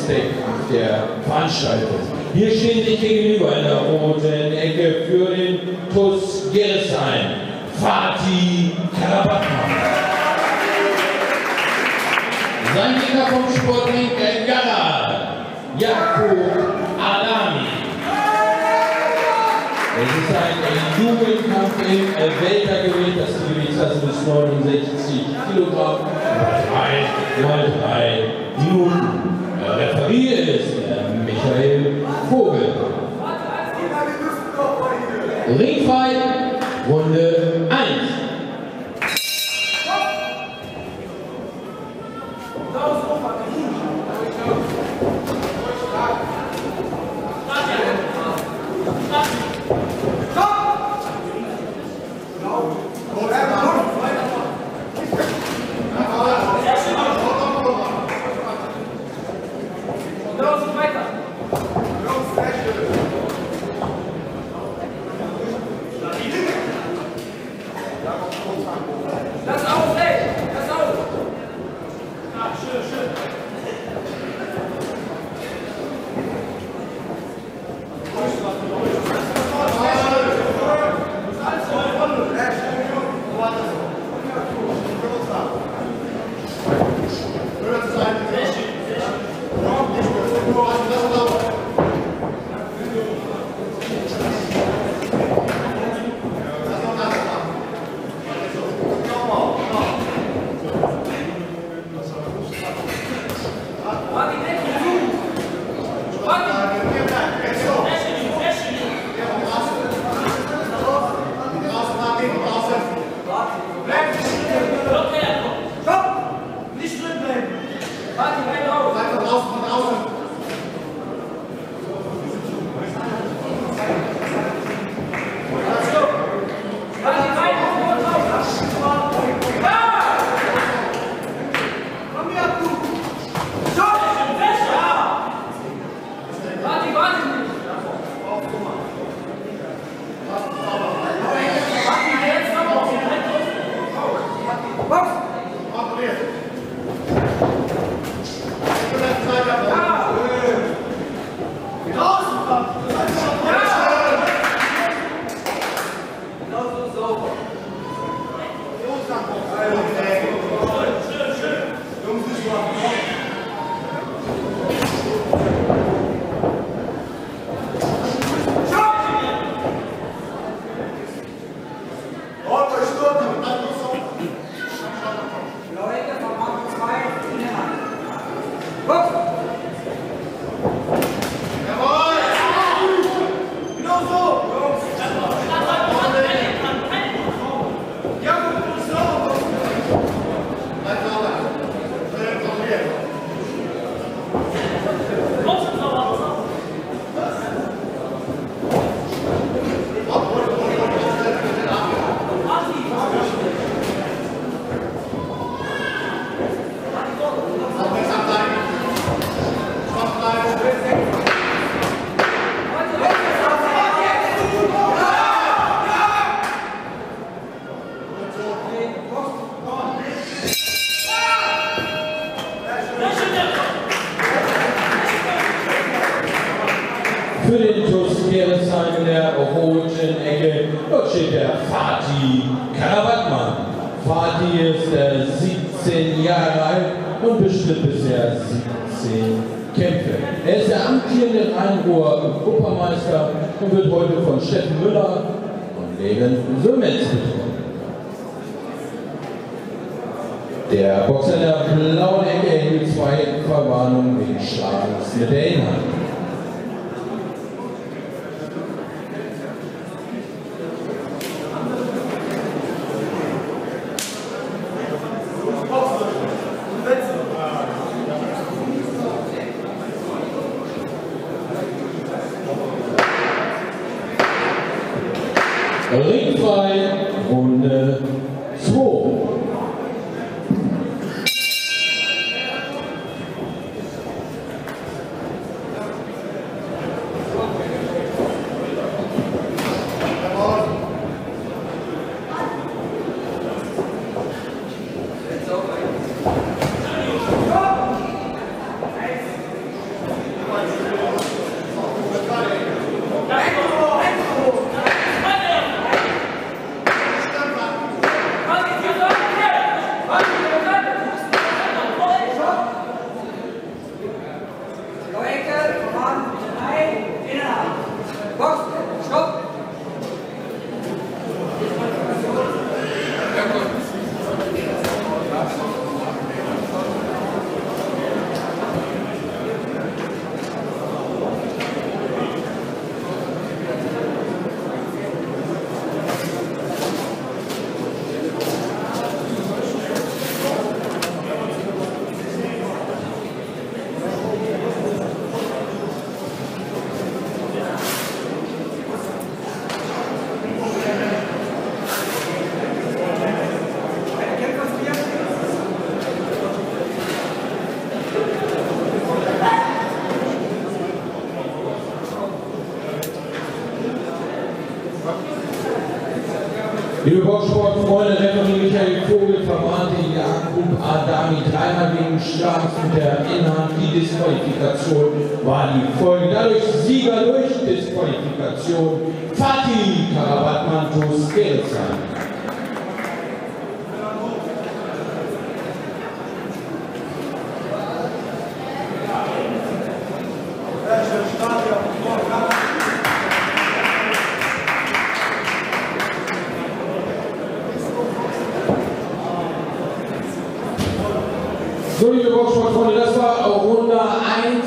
Respekt der Veranstaltung. Hier stehen sich gegenüber in der roten Ecke für den TuS Gerresheim Fatih Karabatman. Sein Gegner vom Sportring Gala, Jakub Adami. Es ist ein Jugendkampf im Weltergewicht, das Gewichtsklasse bis 69 Kilogramm, 3x3 Minuten. Referier ist Michael Vogel. Ringfrei, Runde 1. Für den TuS Gerresheim in der roten Ecke, dort steht der Fatih Karabatman. Fatih ist 17 Jahre alt und bestritt bisher 17 Kämpfe. Er ist der amtierende Rhein-Ruhr Europameister und wird heute von Steffen Müller und Leben Summetz betreut. Der Boxer in der blauen Ecke erhielt 2 Verwarnungen wegen Schlagens mit der Inhalt. Ringfrei, Runde 2. Liebe Boxsportfreunde, Referee Michael Vogel vermahnte Jakub Adami dreimal wegen Schlags mit der Innenhand. Die Disqualifikation war die Folge. Dadurch Sieger durch Disqualifikation Fatih Karabatmantos Gelsheim. So, liebe Boxsportfreunde, das war Runde 1.